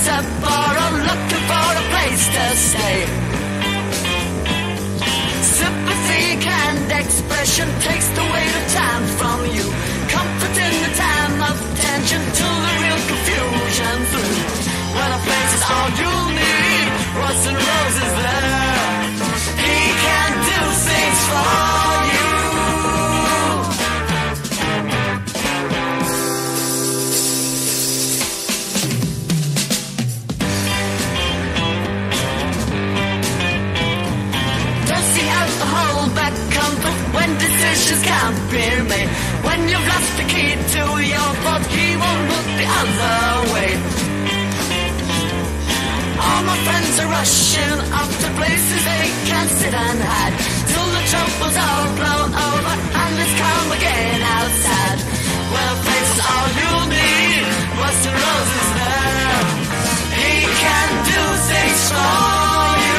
to borrow, looking for a place to stay. Sympathy and expression takes the weight of time from you. Comfort in the time of tension till the real confusion through. When a place is all you need, Royce and Rose is there. He can do things for you. When decisions can't be made, when you've lost the key to your thought, he won't look the other way. All my friends are rushing off to places they can't sit and hide, till the trouble's all blown over and it's calm again outside. Well, a place is all you need, Royce and Rose is there. He can do things for you.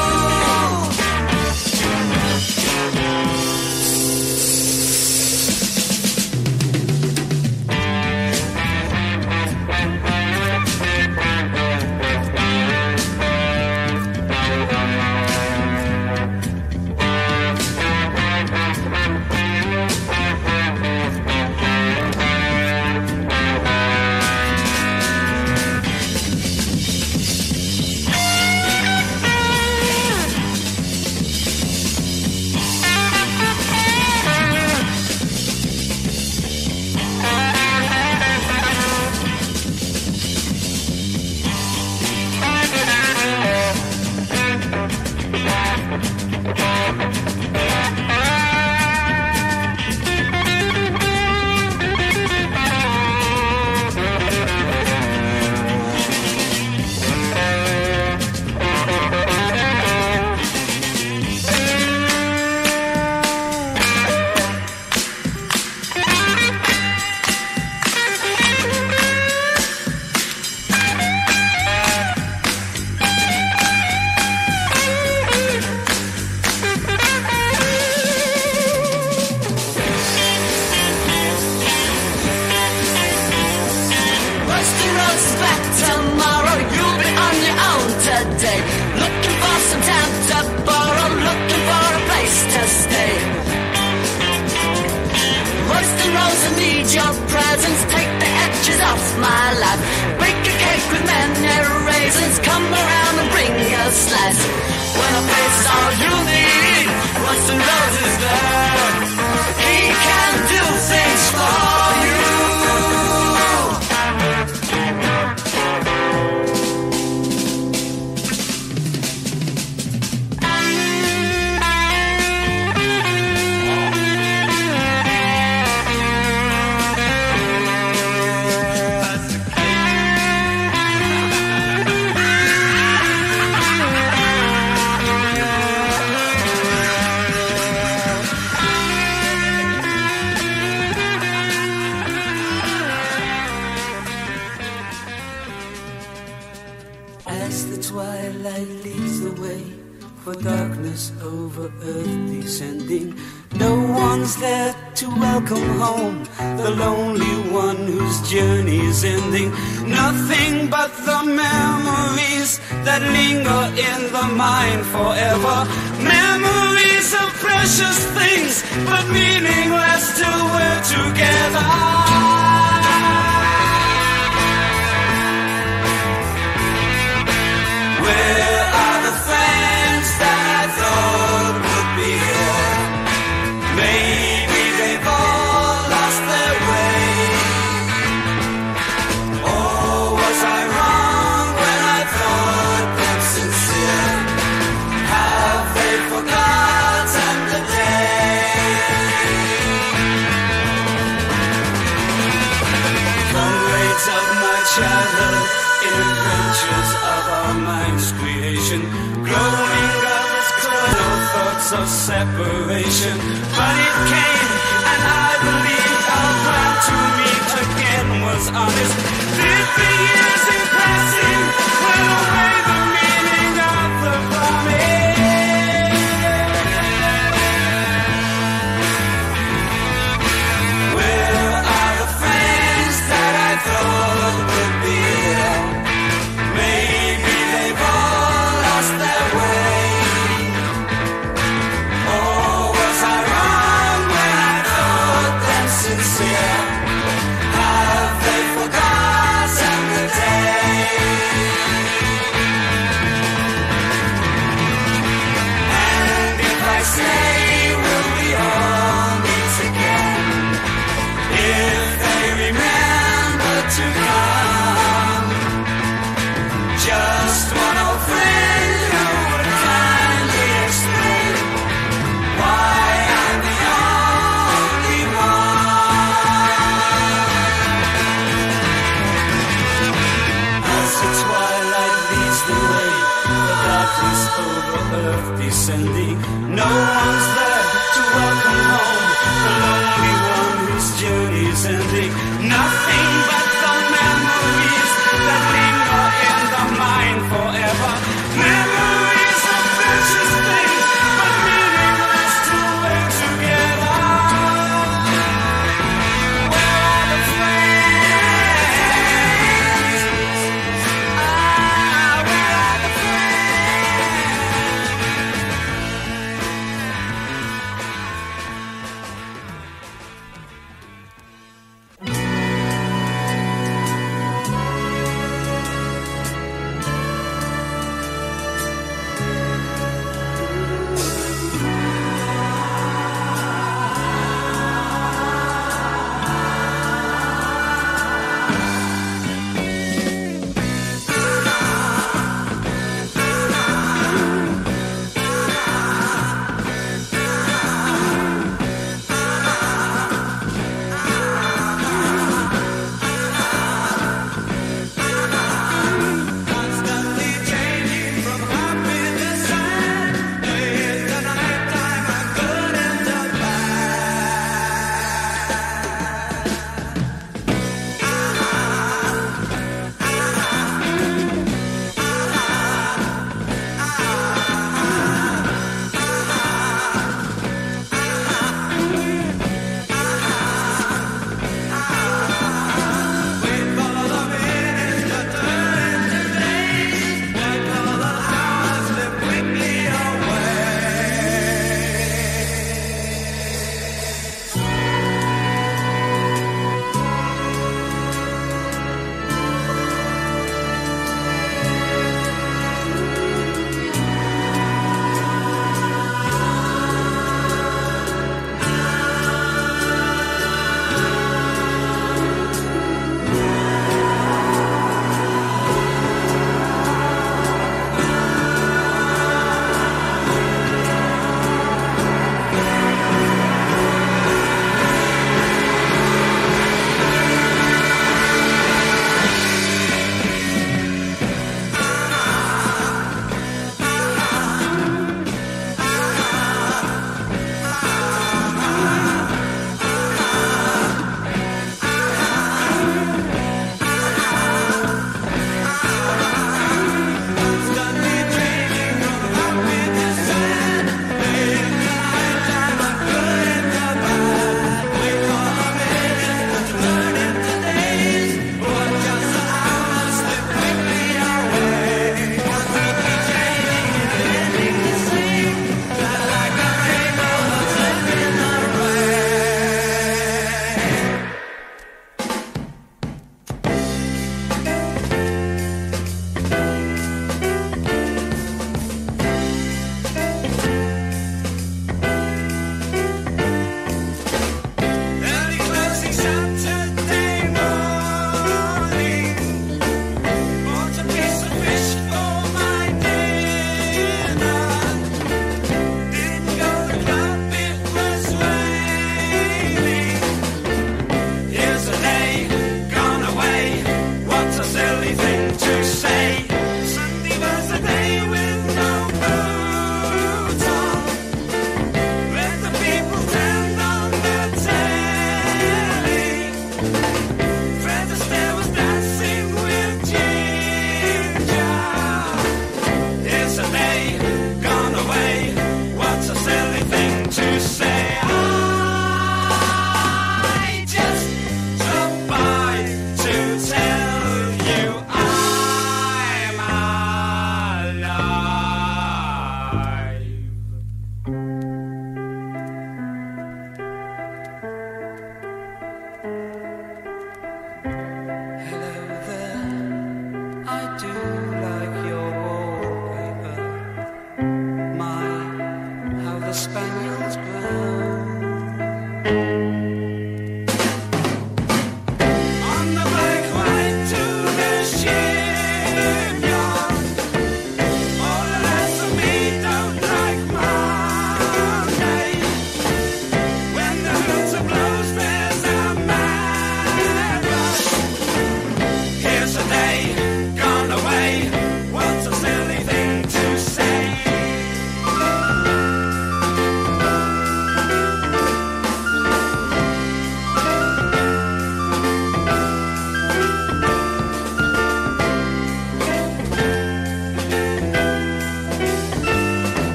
Separation, but it came, and I believe our plan to meet again was honest. Did the years in passing wear away the meaning of the promise? Where are the friends that I thought would be here? earth descending. No one's there to welcome home the lonely one whose journey's ending. Nothing but the memories that linger in the mind forever. Memories of precious things, but meaningless to live together. Where are the friends? Ah, where are the friends?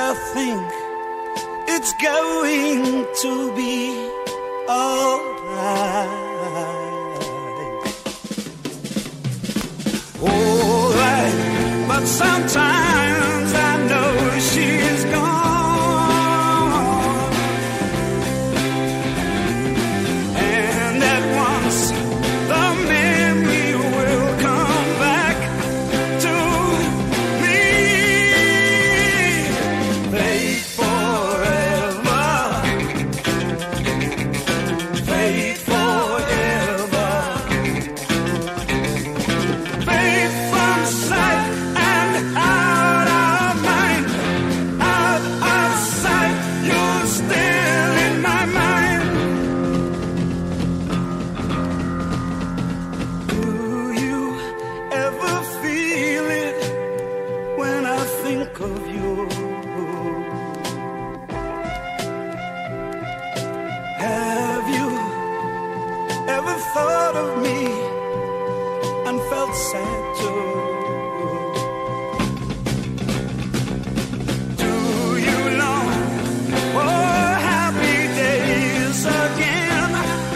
I think it's going to be alright. Alright, but sometimes I know she's gone, and at once the memory will come back to me. Fade forever, fade forever, fade from sight and out of mind, out of sight. You're still in my mind. Do you ever feel it when I think of you? Have you ever thought of me and felt sad too? Do you long for happy days again?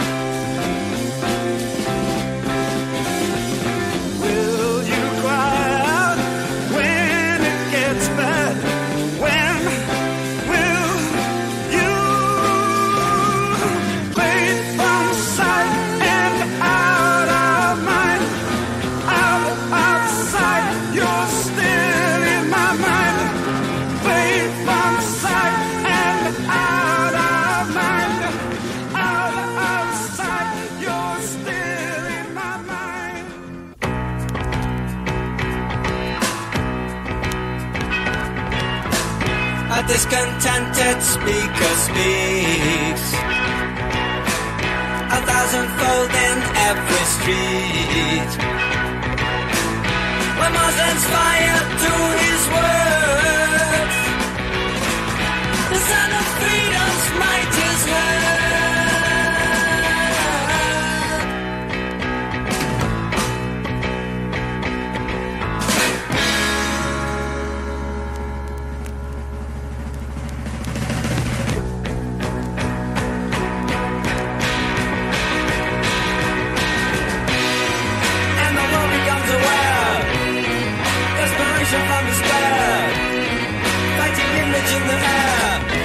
Will you cry out when it gets bad? When will you fade from sight and out of mind? Out of sight, you're still in my mind. Fade from sight and out of mind. Out of sight, you're still in my mind. A discontented speaker speaks, 1,000-fold in every street. When Muslims fire to his words, the son of freedom's might is heard. And the world becomes aware, desperation from despair, fighting image in the air.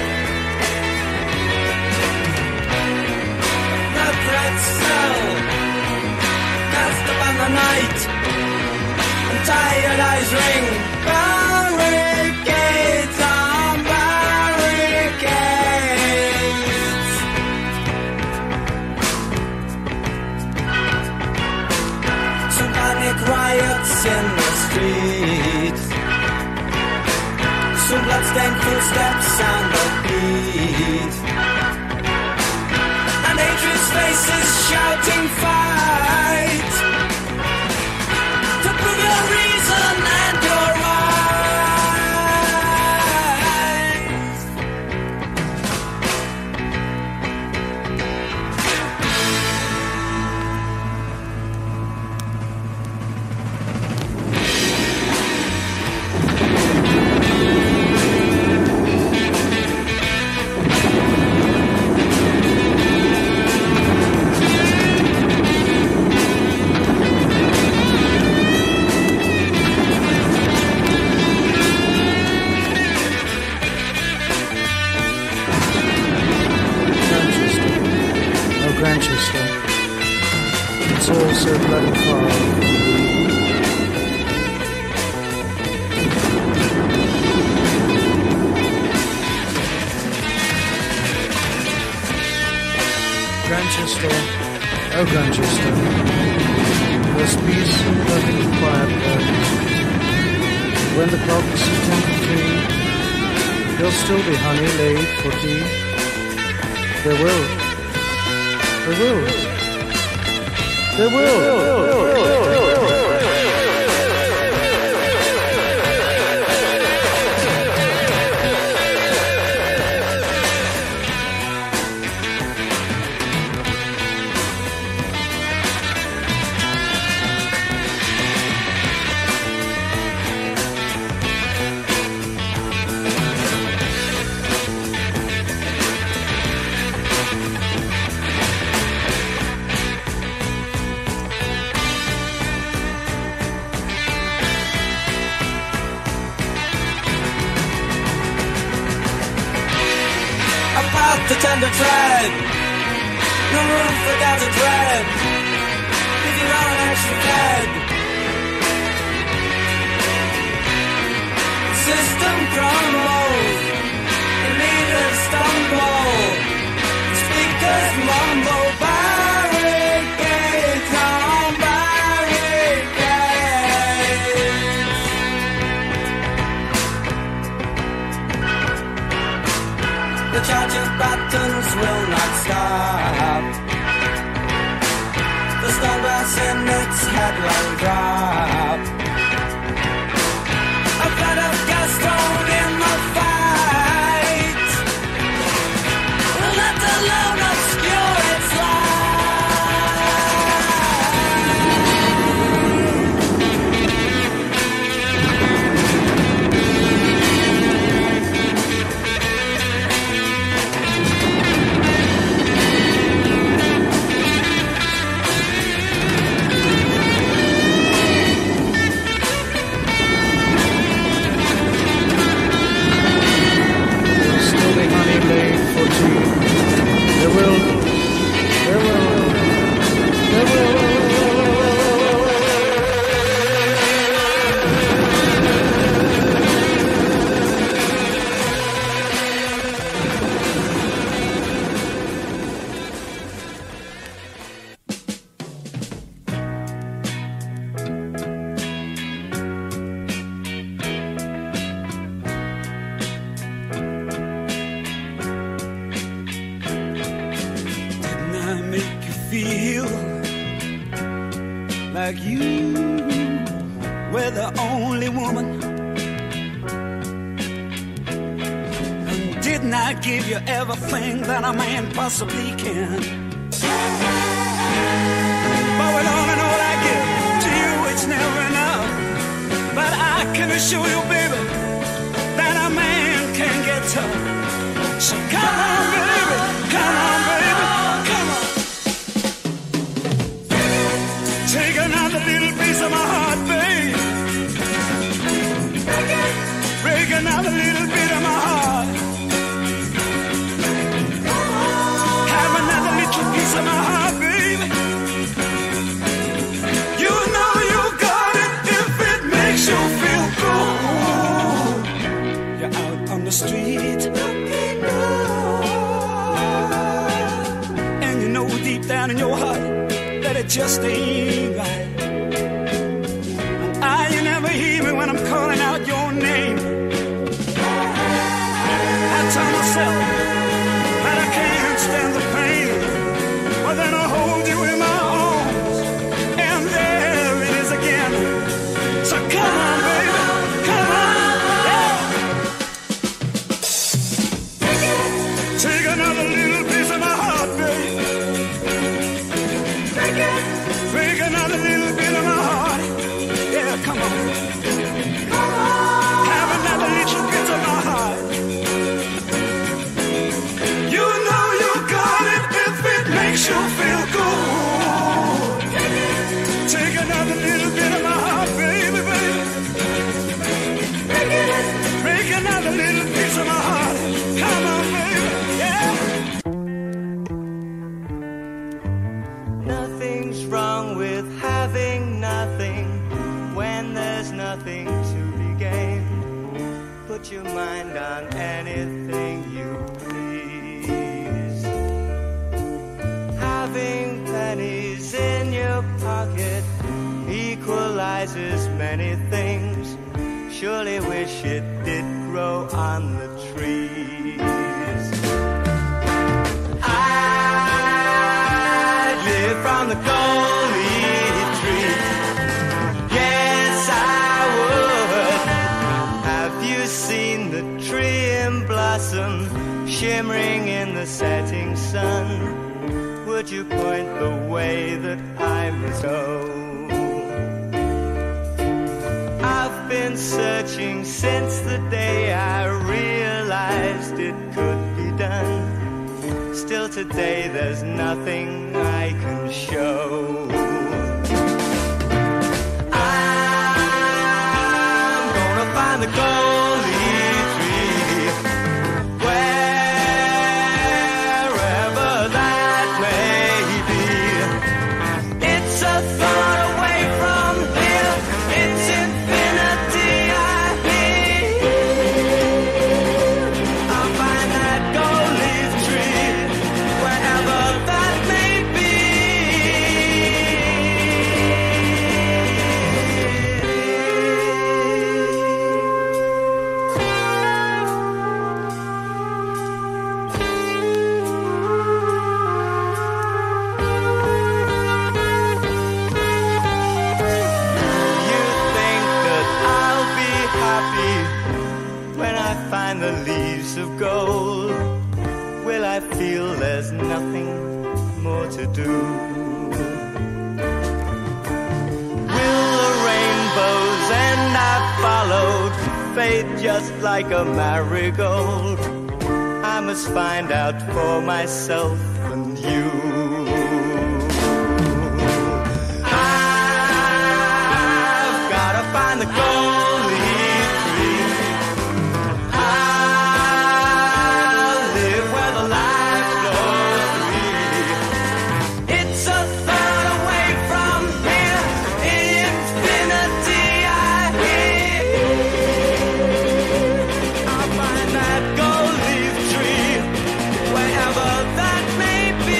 The threats cell, cast upon the night, and tired eyes ring. Barricades on barricades. Some panic riots in the streets, some bloodstained footsteps sound the beat, and hatred's faces shouting fight to prove your reason and your right. Grantchester, it's all so bloody far. Grantchester, oh Grantchester, there's peace and perfect quiet there. When the clock's 10:03, there'll still be honey laid for tea. There will. There will. There will. stand to tread. No room for doubt or dread. If you are an extra dead. The system crumbles. The leaders stumble. The speakers mumble. Barricades on barricades. The charge of buttons will not stop. The stone glass in its headlong drop. A flood of gas thrown in the fight. Let alone obscure its like you were the only woman. And didn't I give you everything that a man possibly can? But with all and all I give to you, it's never enough. But I can assure you, baby, that a man can get tough. So come on, baby, come on, baby, come on. Take another little piece of my heart, babe. Break another little bit of my heart. Have another little piece of my heart, baby. You know you got it if it makes you feel good. You're out on the street, and you know deep down in your heart that it just ain't right. And you never hear me when I'm calling out your name. I tell myself that I can't stand the pain, but then I hold you in my arms, and there it is again. So come on, baby, come on, yeah. Take another little piece of my heart, baby. Break another little bit of my heart. Yeah, come on. Have another little bit of my heart. You know you got it if it makes you feel good. Take another little bit of my heart, baby, baby. Break another little piece of my heart. Come on, baby, yeah. Nothing's wrong with having nothing when there's nothing to be gained. Put your mind on anything you please. Having pennies in your pocket equalizes many things. Surely wish it did grow on the trees. I'd live from the golden tree. Yes, I would. Have you seen the tree in blossom, shimmering in the setting sun? Would you point the way that I must go? I've been searching since the day I realized it could be done. Still today there's nothing I can show. I'm gonna find the golden tree where faith just like a marigold. I must find out for myself and you. I've gotta find the gold leaf tree. I'll live where the light flows free. It's a thought away from here, infinity I hear. I'll find that gold leaf tree, wherever that may be.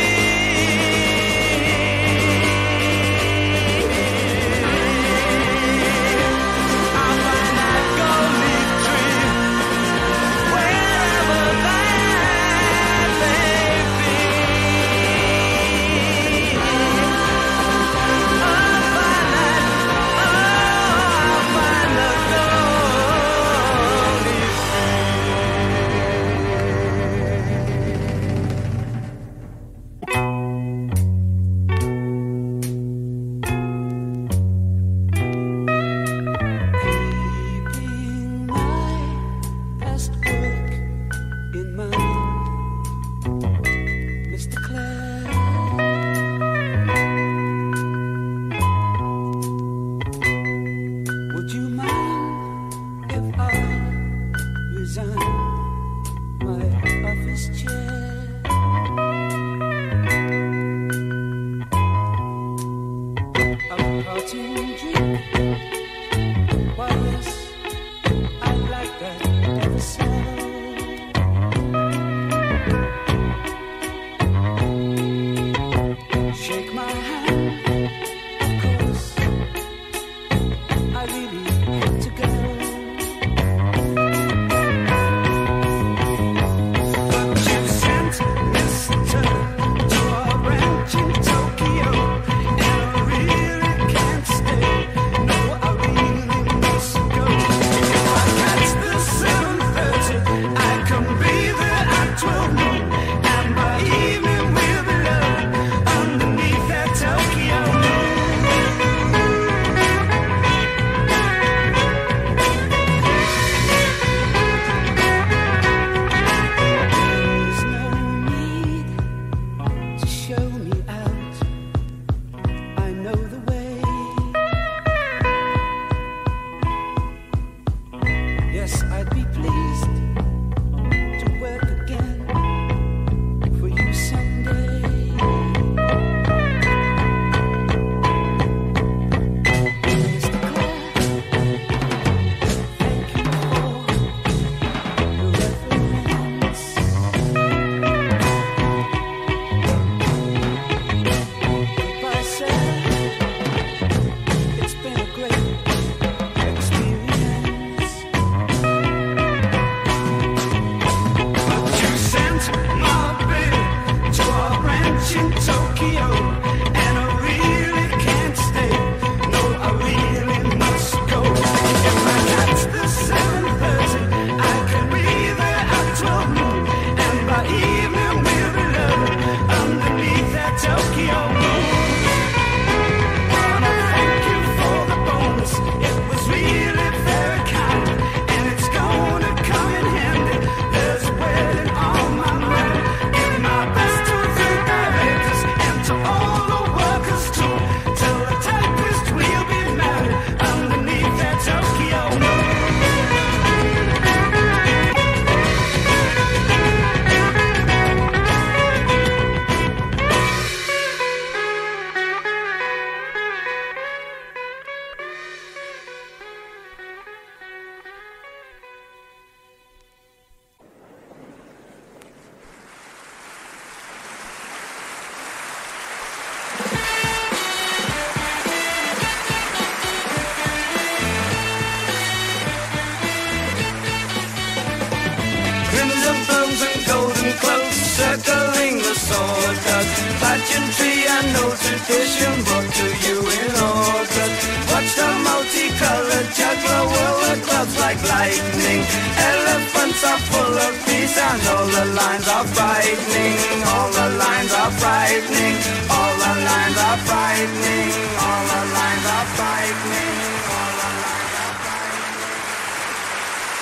I'll find that gold leaf tree, wherever that may be. I'll find that, I'll find the gold leaf Keeping my past work in mind, Mr. Clark. Would you mind if I resign my office chair? A parting drink. Why, yes, I like that ever so. Shake my hand, of course. I really have to go. But you sent Mr. to a ranch in Tokyo, and I really can't stay. No, I really must go. If I catch the 7:30, I can be there at 12 noon, and by evening we'll be loved underneath that Tokyo moon. There's no need to show me out. I know the way. Yes, I'd be pleased to work again for you someday. Mr. Clark, thank you for your reference. Goodbye, sir. It's been a great experience. But you sent my bill to a ranch in Tokyo, and I really can't stay. No, I really must go. If I catch the 7:30, I can be there at 12 noon, and by evening we'll be loved underneath that Tokyo moon. Wanna thank you for the bonus. It was really very kind, and it's gonna come in handy. There's a wedding on my mind. Give my best to the directors and to all the workers too. Tell the typist we'll be married underneath that Tokyo moon. Crimson plumes and golden cloaks circling the sawdust. Pageantry and no tradition brought to you in August. Watch the multicolored juggler whirl the clouds like lightning. Elephants are full of peace and all the lines are frightening. All the lines are frightening. All the lines are frightening. All the lines are frightening. All the lines are frightening.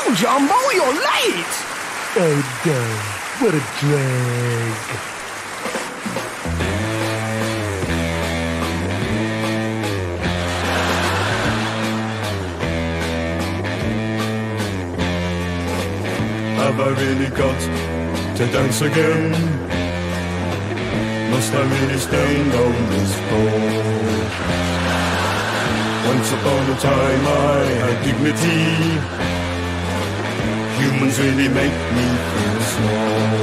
Jumbo, you're late! Oh no, what a drag. Have I really got to dance again? Must I really stand on this pole? Once upon a time I had dignity. Humans really make me feel small.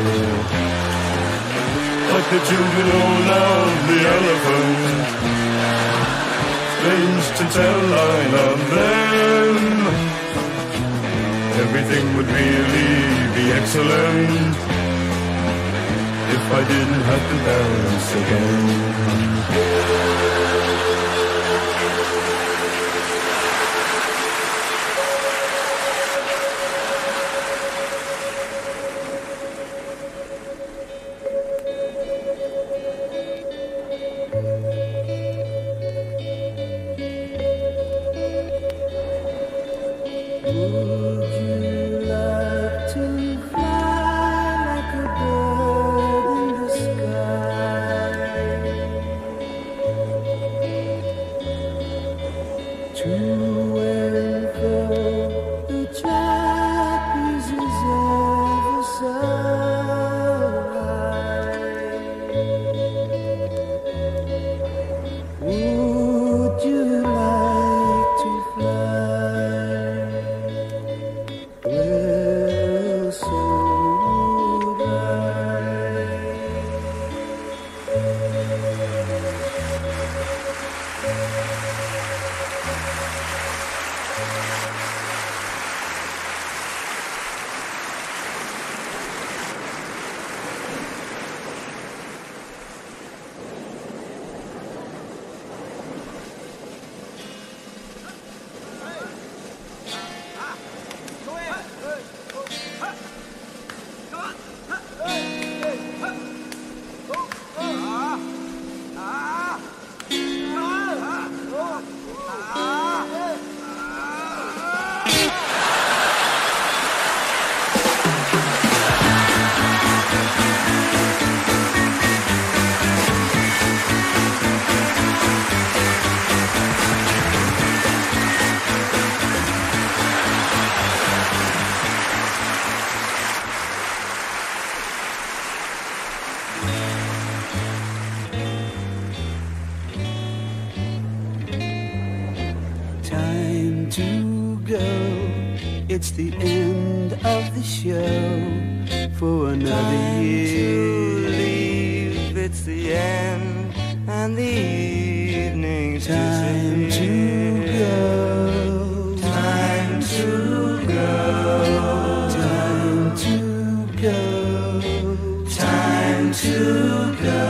Like the children all love the elephant. Strange to tell, I love them. Everything would really be excellent if I didn't have to dance again. Time to go. It's the end of the show for another year. To leave, it's the end, and the evening's Time to go. Time to go. Time to go. Time to go.